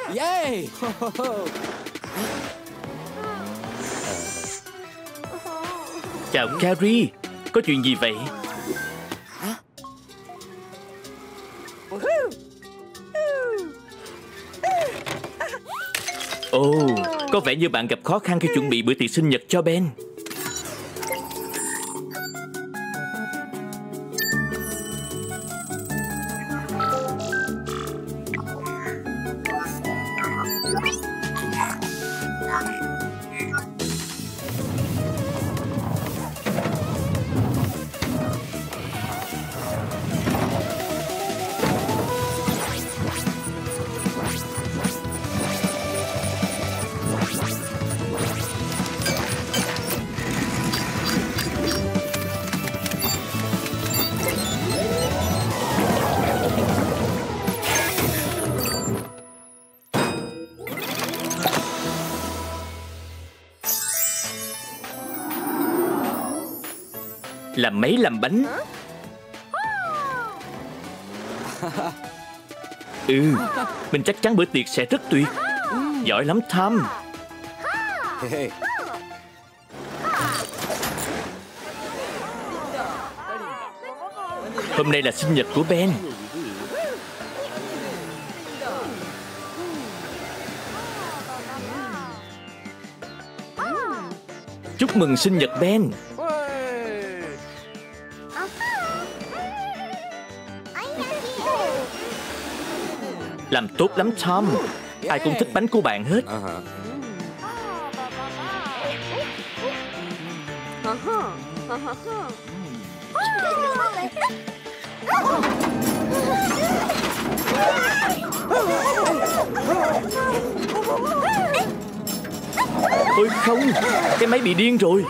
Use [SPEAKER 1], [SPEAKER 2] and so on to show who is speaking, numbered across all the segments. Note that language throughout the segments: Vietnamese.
[SPEAKER 1] Yeah.
[SPEAKER 2] Chào Carrie, có chuyện gì vậy? Ồ, có vẻ như bạn gặp khó khăn khi chuẩn bị bữa tiệc sinh nhật cho Ben. Làm máy làm bánh. Mình chắc chắn bữa tiệc sẽ rất tuyệt. Giỏi lắm Tom. Hôm nay là sinh nhật của Ben. Chúc mừng sinh nhật Ben. Làm tốt lắm Tom. Ai cũng thích bánh của bạn hết. Ôi không, cái máy bị điên rồi.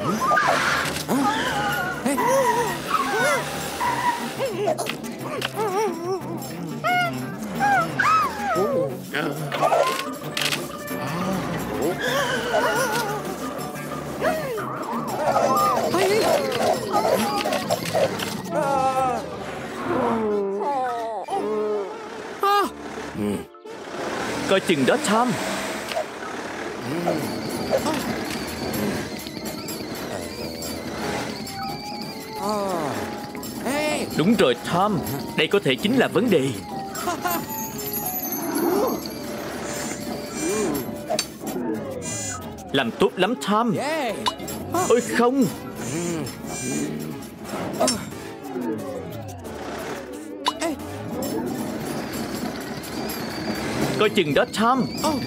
[SPEAKER 2] Coi chừng đó Tom. Đúng rồi Tom, đây có thể chính là vấn đề. Làm tốt lắm Tom. Ôi không. Coi chừng đó Tom.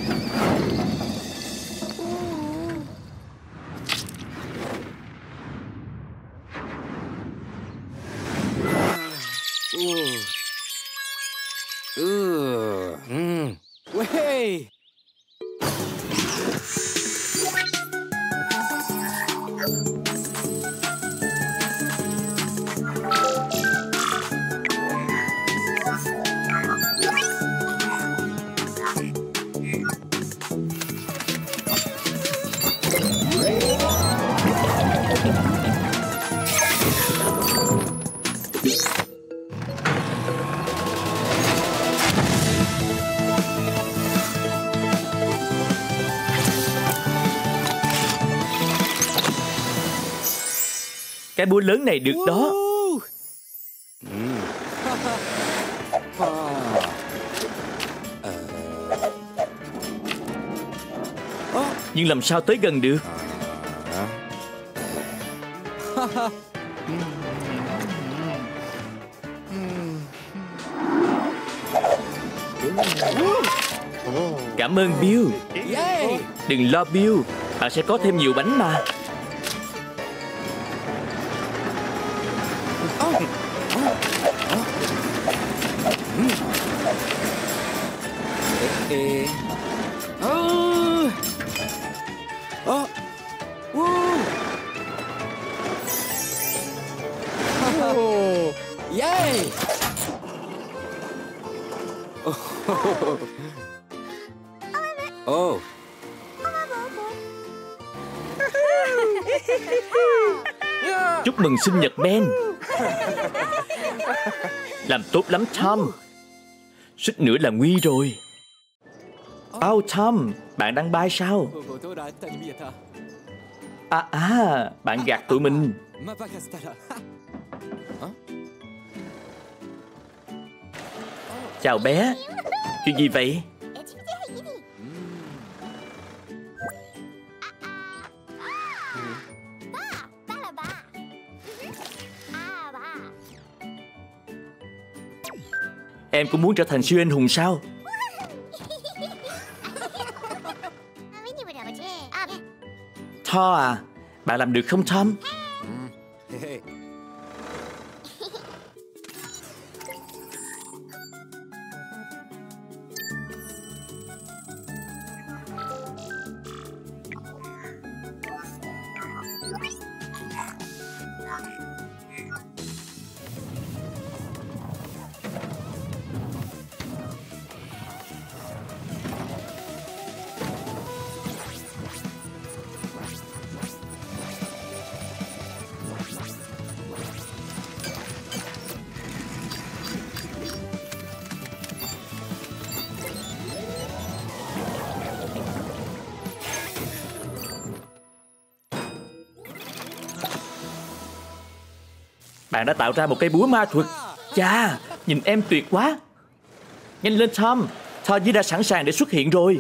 [SPEAKER 1] Hey.
[SPEAKER 2] Cái búa lớn này được đó. Nhưng làm sao tới gần được? Cảm ơn Bill. Đừng lo Bill, bạn sẽ có thêm nhiều bánh mà. Chúc mừng sinh nhật Ben. Làm tốt lắm Tom. Suýt nữa là nguy rồi. Oh Tom, bạn đang bay sao? Bạn gạt tụi mình. Chào bé. Chuyện gì vậy? Em cũng muốn trở thành siêu anh hùng sao? Thor à, bạn làm được không Tom? Bạn đã tạo ra một cây búa ma thuật. Chà, nhìn em tuyệt quá. Nhanh lên Tom, Thor đã sẵn sàng để xuất hiện rồi.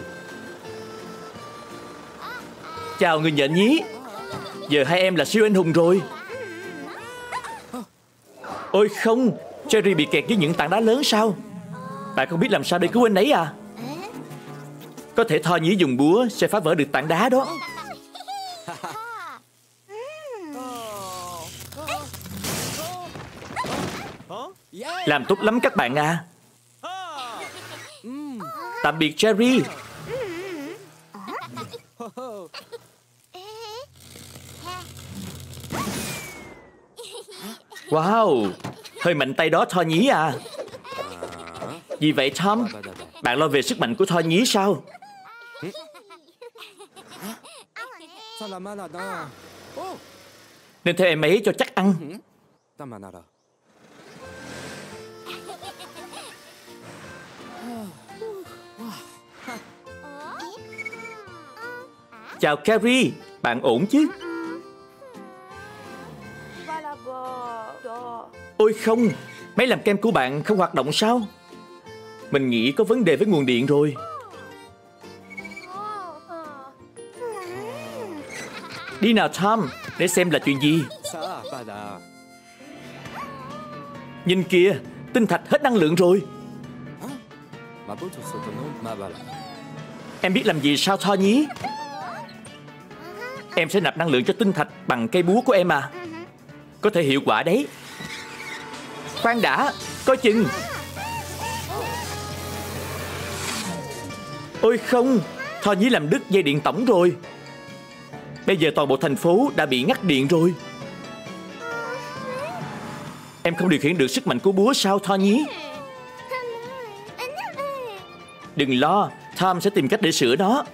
[SPEAKER 2] Chào người nhện nhí. Giờ hai em là siêu anh hùng rồi. Ôi không, Cherry bị kẹt với những tảng đá lớn sao? Bạn không biết làm sao để cứu anh ấy à? Có thể Thor nhí dùng búa sẽ phá vỡ được tảng đá đó. Làm tốt lắm các bạn à. Tạm biệt Cherry. Wow, hơi mạnh tay đó Thor nhí à. Vì vậy Tom, bạn lo về sức mạnh của Thor nhí sao? Nên theo em ấy cho chắc ăn. Chào Carrie, bạn ổn chứ? Ôi không, máy làm kem của bạn không hoạt động sao? Mình nghĩ có vấn đề với nguồn điện rồi. Đi nào Tom, để xem là chuyện gì. Nhìn kìa, tinh thạch hết năng lượng rồi. Em biết làm gì sao Thor nhí? Em sẽ nạp năng lượng cho tinh thạch bằng cây búa của em à. Có thể hiệu quả đấy. Khoan đã, coi chừng. Ôi không, Thor nhí làm đứt dây điện tổng rồi. Bây giờ toàn bộ thành phố đã bị ngắt điện rồi. Em không điều khiển được sức mạnh của búa sao Thor nhí? Đừng lo, Tom sẽ tìm cách để sửa nó.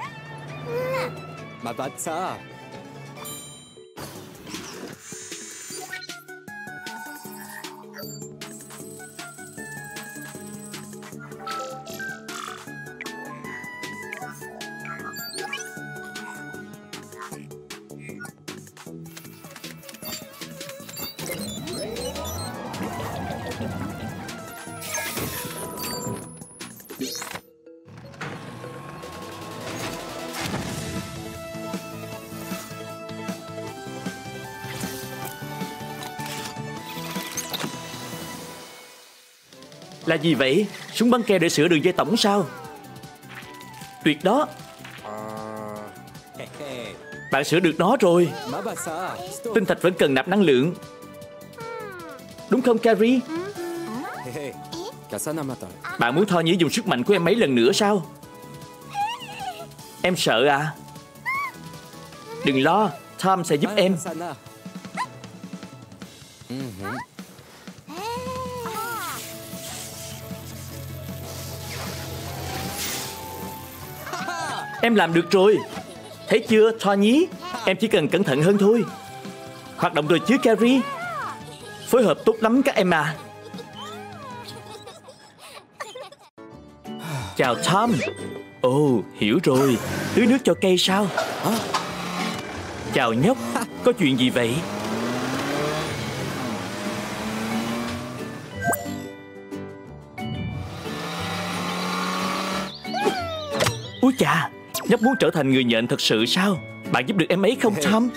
[SPEAKER 2] Là gì vậy? Súng bắn keo để sửa đường dây tổng sao? Tuyệt đó. Bạn sửa được nó rồi. Tinh thạch vẫn cần nạp năng lượng. Đúng không Carrie? Bạn muốn Thor nhí dùng sức mạnh của em ấy lần nữa sao? Em sợ à? Đừng lo, Tom sẽ giúp em. Em làm được rồi. Thấy chưa Thor nhí? Em chỉ cần cẩn thận hơn thôi. Hoạt động rồi chứ Carrie? Phối hợp tốt lắm các em à. Chào Tom. Ồ, hiểu rồi. Tưới nước cho cây sao? Chào nhóc, có chuyện gì vậy? Úi chà, nhóc muốn trở thành người nhện thật sự sao? Bạn giúp được em ấy không Tom?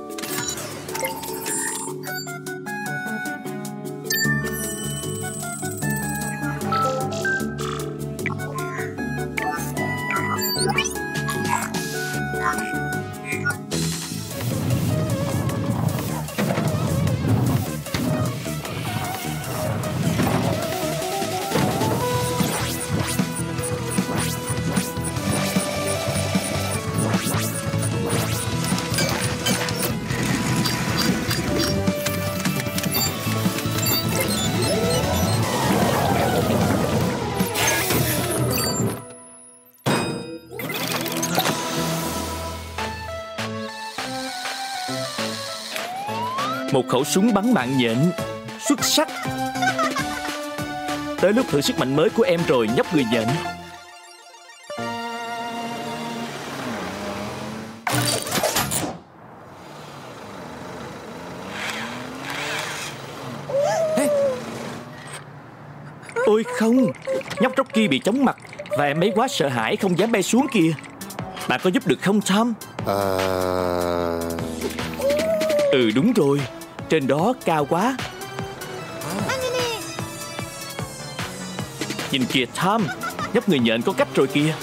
[SPEAKER 2] Một khẩu súng bắn mạng nhện. Xuất sắc. Tới lúc thử sức mạnh mới của em rồi, nhóc người nhện. Ôi không, nhóc Rocky bị chóng mặt và em ấy quá sợ hãi không dám bay xuống kìa. Bạn có giúp được không Tom? Ừ đúng rồi, trên đó cao quá. Nhìn kìa Tom, nhóc người nhện có cách rồi kìa.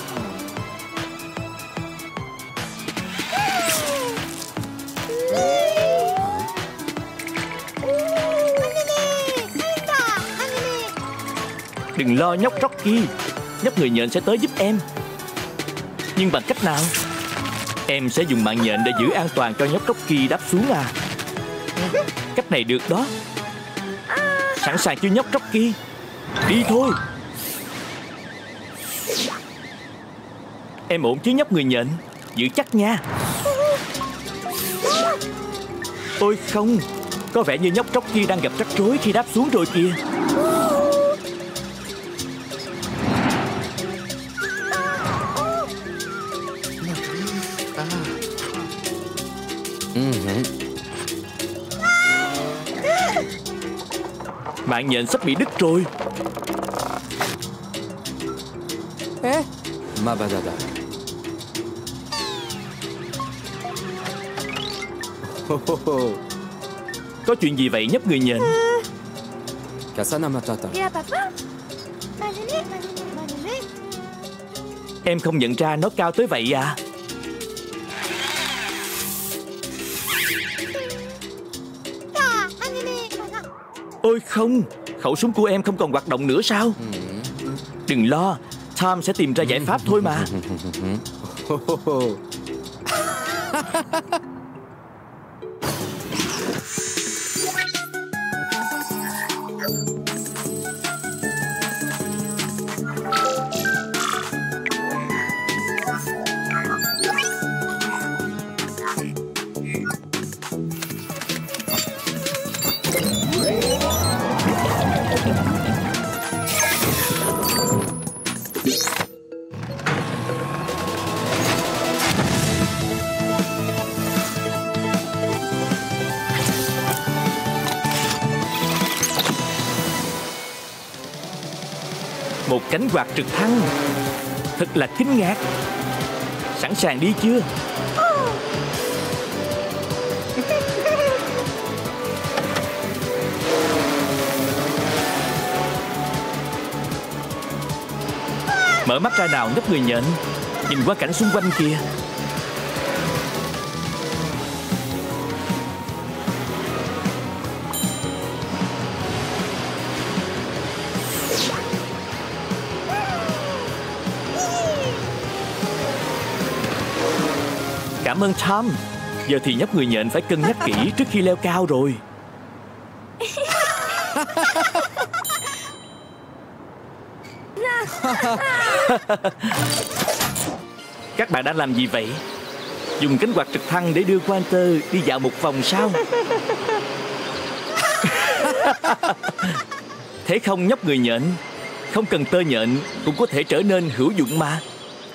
[SPEAKER 2] Đừng lo nhóc Rocky, nhóc người nhện sẽ tới giúp em. Nhưng bằng cách nào? Em sẽ dùng mạng nhện để giữ an toàn cho nhóc Rocky đáp xuống à? Cách này được đó. Sẵn sàng chưa nhóc Rocky? Đi thôi. Em ổn chứ nhóc người nhện? Giữ chắc nha. Ôi không, có vẻ như nhóc Rocky đang gặp rắc rối khi đáp xuống rồi kìa. Mạng nhện sắp bị đứt rồi. Có chuyện gì vậy nhóc người nhện? Em không nhận ra nó cao tới vậy à? Ôi không, khẩu súng của em không còn hoạt động nữa sao? Đừng lo, Tom sẽ tìm ra giải pháp thôi mà. Một cánh quạt trực thăng. Thật là kinh ngạc. Sẵn sàng đi chưa? Mở mắt ra nào nhóc người nhện. Nhìn qua cảnh xung quanh kìa. Cảm ơn Tom. Giờ thì nhóc người nhện phải cân nhắc kỹ trước khi leo cao rồi. Các bạn đã làm gì vậy? Dùng cánh quạt trực thăng để đưa Walter đi dạo một vòng sao? Thế không nhóc người nhện? Không cần tơ nhện cũng có thể trở nên hữu dụng mà.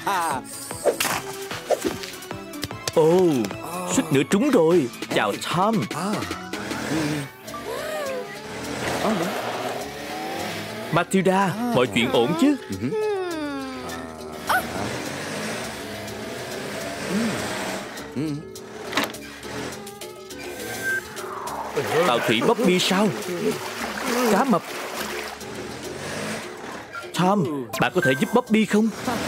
[SPEAKER 2] Ồ, suýt nữa trúng rồi. Chào Tom. Matilda, mọi chuyện ổn chứ? Tàu thủy Bobby sao? Cá mập. Tom, bạn có thể giúp Bobby không?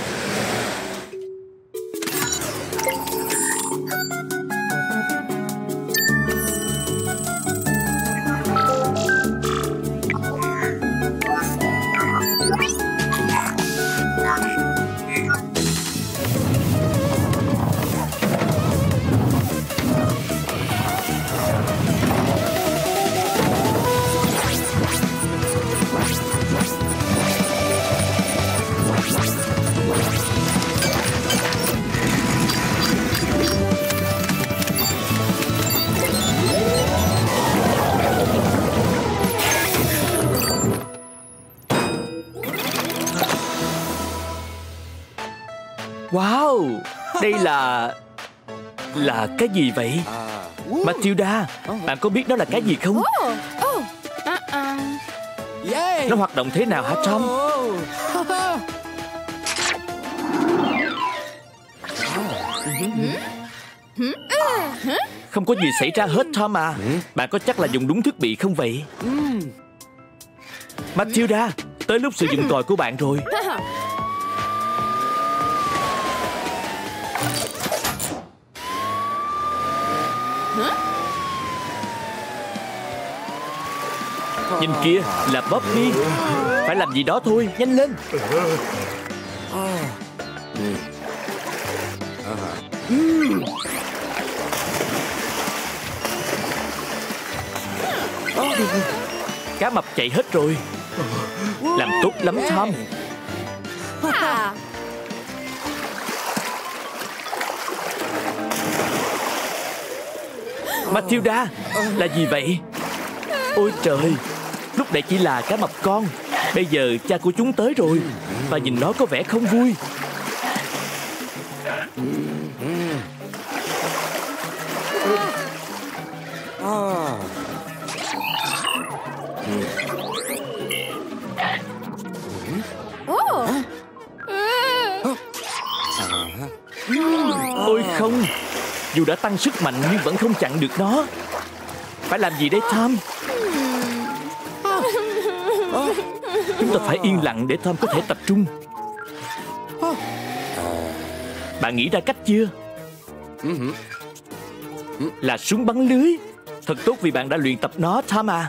[SPEAKER 2] Wow, đây là cái gì vậy? Matilda, bạn có biết đó là cái gì không? Nó hoạt động thế nào hả Tom? Không có gì xảy ra hết Tom à. Bạn có chắc là dùng đúng thiết bị không vậy? Matilda, tới lúc sử dụng còi của bạn rồi. Nhìn kia, là Bobby. Phải làm gì đó thôi, nhanh lên. Cá mập chạy hết rồi. Làm tốt lắm Tom. Matilda, là gì vậy? Ôi trời, lúc nãy chỉ là cá mập con. Bây giờ cha của chúng tới rồi. Và nhìn nó có vẻ không vui. Ôi không, dù đã tăng sức mạnh nhưng vẫn không chặn được nó. Phải làm gì đây Tom? Chúng ta phải yên lặng để Tom có thể tập trung. Bạn nghĩ ra cách chưa? Là súng bắn lưới. Thật tốt vì bạn đã luyện tập nó Tom à.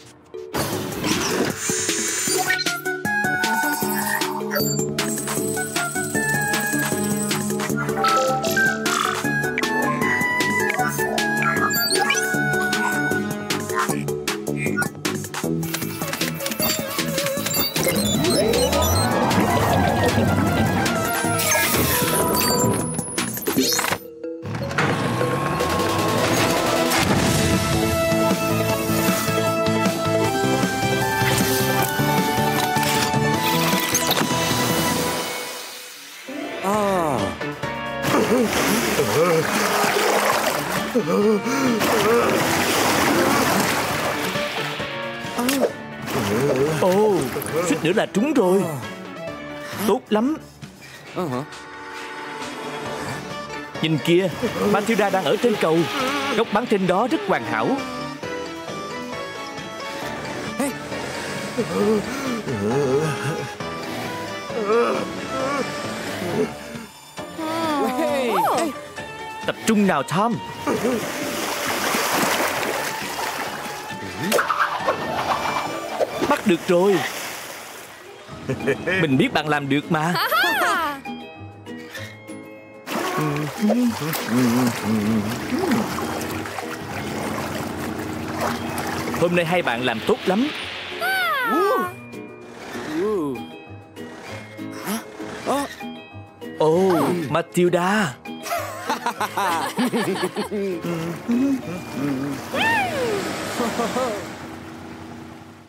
[SPEAKER 2] Ồ, suýt nữa là trúng rồi. Tốt lắm. Nhìn kia, Matilda đang ở trên cầu. Góc bắn trên đó rất hoàn hảo. Tập trung nào Tom. Bắt được rồi. Mình biết bạn làm được mà. Hôm nay hai bạn làm tốt lắm. Ồ, Matilda.